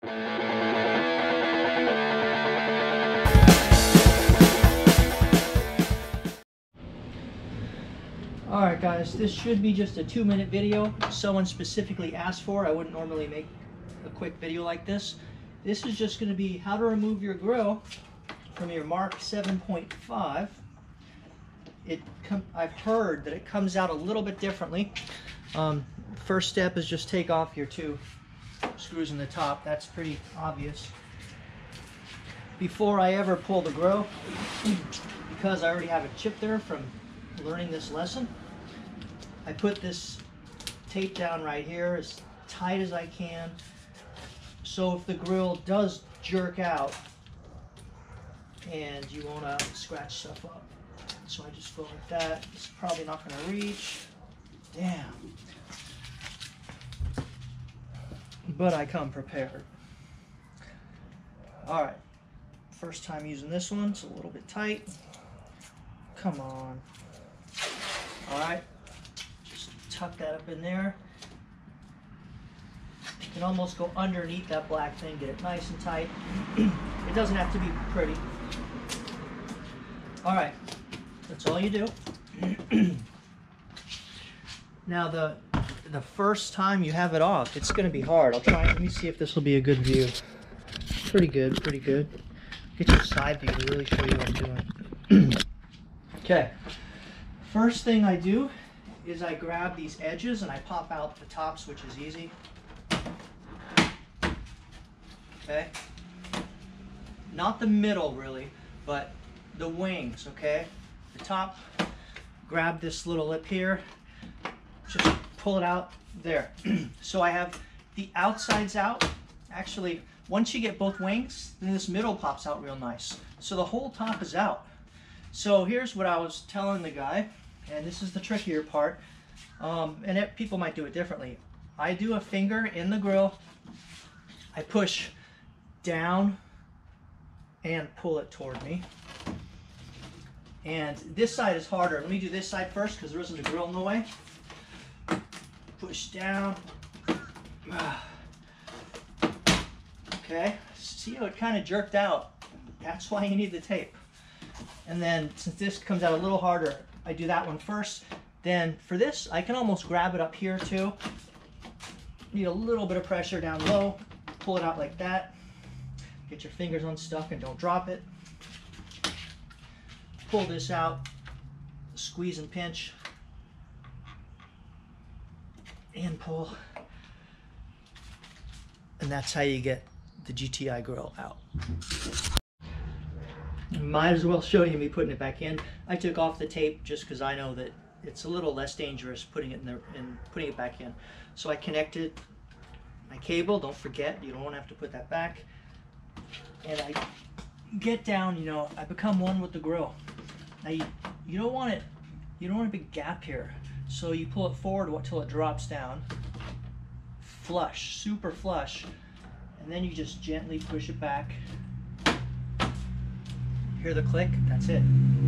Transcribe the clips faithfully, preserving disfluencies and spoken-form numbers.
Alright guys, this should be just a two minute video. Someone specifically asked for. I wouldn't normally make a quick video like this. This is just going to be how to remove your grill from your Mark seven point five. It com I've heard that it comes out a little bit differently. Um, first step is just take off your two screws in the top. That's pretty obvious. Before I ever pull the grill, because I already have a chip there from learning this lesson, I put this tape down right here as tight as I can, so if the grill does jerk out and you want to scratch stuff up. So I just go like that. It's probably not going to reach. Damn. But I come prepared. Alright. First time using this one. It's a little bit tight. Come on. Alright. Just tuck that up in there. You can almost go underneath that black thing. Get it nice and tight. It doesn't have to be pretty. Alright. That's all you do. Now the the first time you have it off, it's going to be hard. I'll try. Let me see if this will be a good view. Pretty good, pretty good. Get your side view to really show you what I'm doing. Okay. First thing I do is I grab these edges and I pop out the tops, which is easy. Okay. Not the middle really, but the wings. Okay. The top, grab this little lip here, just pull it out there. So I have the outsides out. Actually, once you get both wings, then this middle pops out real nice. So the whole top is out. So here's what I was telling the guy, and this is the trickier part, um, and it, people might do it differently. I do a finger in the grill, I push down and pull it toward me. And this side is harder. Let me do this side first because there isn't a grill in the way. Push down. Okay, see how it kind of jerked out? That's why you need the tape. And then since this comes out a little harder, I do that one first. Then for this, I can almost grab it up here too. Need a little bit of pressure down low. Pull it out like that. Get your fingers unstuck and don't drop it. Pull this out, squeeze and pinch, and pull. And that's how you get the G T I grill out. Might as well show you me putting it back in. I took off the tape just because I know that it's a little less dangerous putting it in there and putting it back in. So I connected my cable. Don't forget, you don't want to have to put that back. And I get down, you know, I become one with the grill. Now you, you don't want it, you don't want a big gap here. So you pull it forward until it drops down. Flush, super flush. And then you just gently push it back. Hear the click? That's it.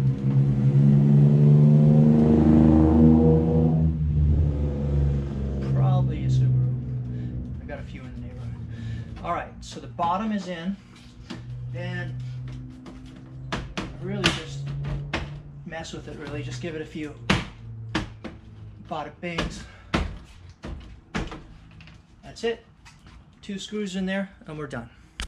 Probably a Subaru. I got a few in the neighborhood. Alright, so the bottom is in. Then really just mess with it, really. Just give it a few bada bings. That's it. Two screws in there and we're done.